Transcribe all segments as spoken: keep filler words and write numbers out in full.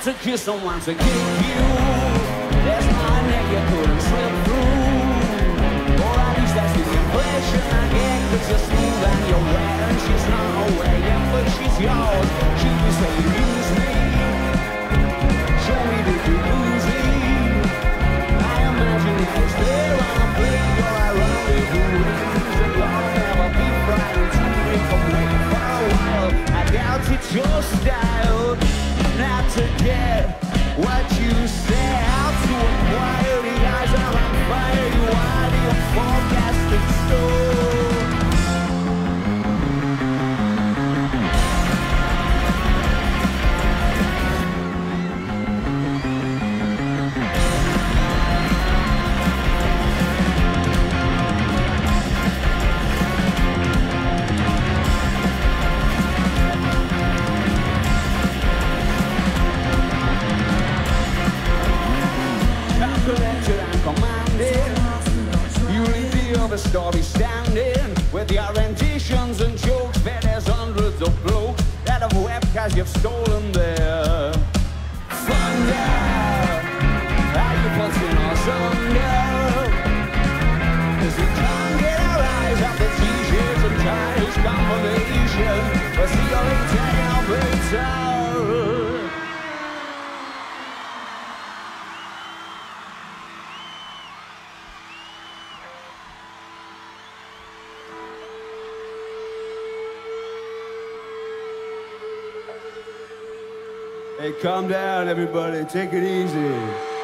Want to kiss someone to kick you. There's my neck you couldn't slip through. Or at least that's the impression I get. Cause you're smooth and you're wet and she's not away yet, but she's yours. She can say use me. Show me that you lose me. I imagine I was there on a plane where I rendezvous. And you'll never be frightened to make a break for a while. I doubt it's your style not to get what you say. Out to acquire the eyes are on fire. You are the forecasted soul. The story standing with your renditions and jokes. Where there's hundreds of blokes that have wept cause you've stolen their thunder. Are you putting us under? Cause we can't get our eyes off the t-shirts and ties combination. We'll see you later, later. Hey, calm down, everybody. Take it easy.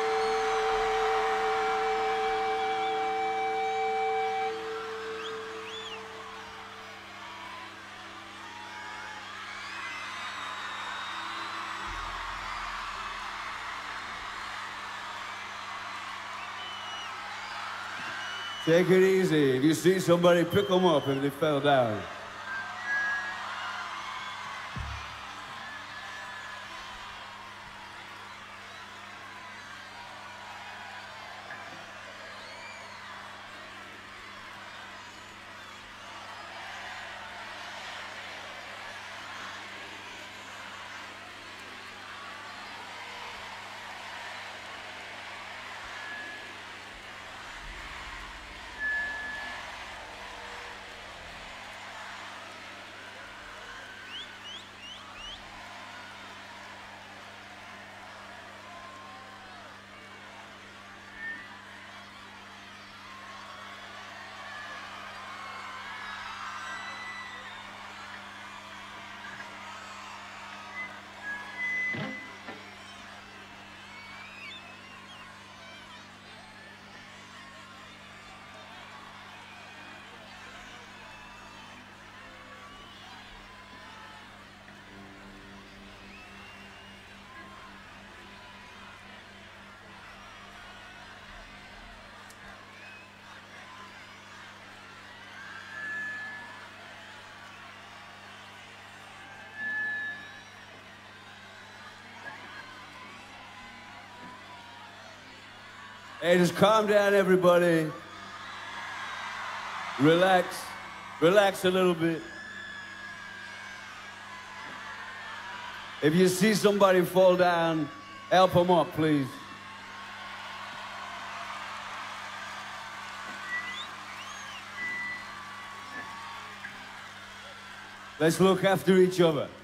Take it easy. If you see somebody, pick them up if they fell down. Hey, just calm down, everybody. Relax. Relax a little bit. If you see somebody fall down, help them up, please. Let's look after each other.